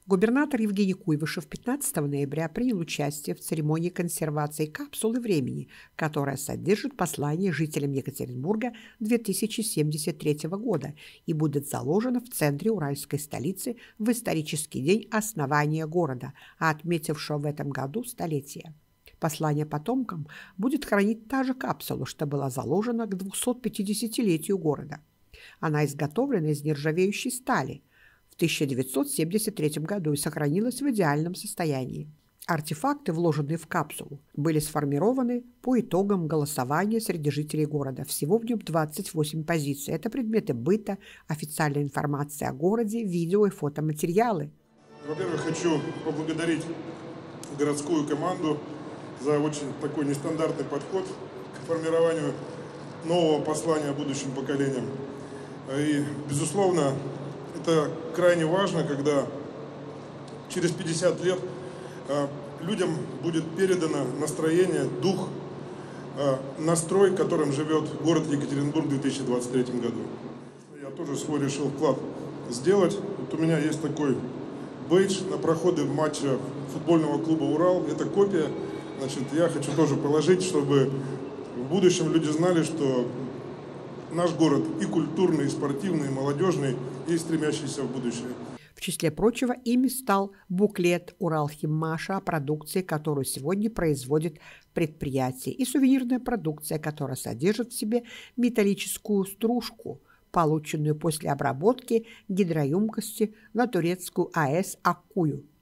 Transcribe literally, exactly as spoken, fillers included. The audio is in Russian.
Губернатор Евгений Куйвышев пятнадцатого ноября принял участие в церемонии консервации капсулы времени, которая содержит послание жителям Екатеринбурга две тысячи семьдесят третьего года и будет заложена в центре уральской столицы в исторический день основания города, отметившего в этом году столетие. Послание потомкам будет хранить та же капсула, что была заложена к двухсотпятидесятилетию города. Она изготовлена из нержавеющей стали в тысяча девятьсот семьдесят третьем году и сохранилась в идеальном состоянии. Артефакты, вложенные в капсулу, были сформированы по итогам голосования среди жителей города. Всего в нем двадцать восемь позиций. Это предметы быта, официальная информация о городе, видео и фотоматериалы. Во-первых, хочу поблагодарить городскую команду за очень такой нестандартный подход к формированию нового послания будущим поколениям. И, безусловно, это крайне важно, когда через пятьдесят лет людям будет передано настроение, дух, настрой, которым живет город Екатеринбург в две тысячи двадцать третьем году. Я тоже свой решил вклад сделать. Вот у меня есть такой бейдж на проходы матча футбольного клуба «Урал». Это копия. Значит, я хочу тоже положить, чтобы в будущем люди знали, что наш город и культурный, и спортивный, и молодежный, и стремящийся в будущее. В числе прочего, ими стал буклет «Уралхиммаша» о продукции, которую сегодня производит предприятие, и сувенирная продукция, которая содержит в себе металлическую стружку, полученную после обработки гидроемкости на турецкую АЭС «Аккую».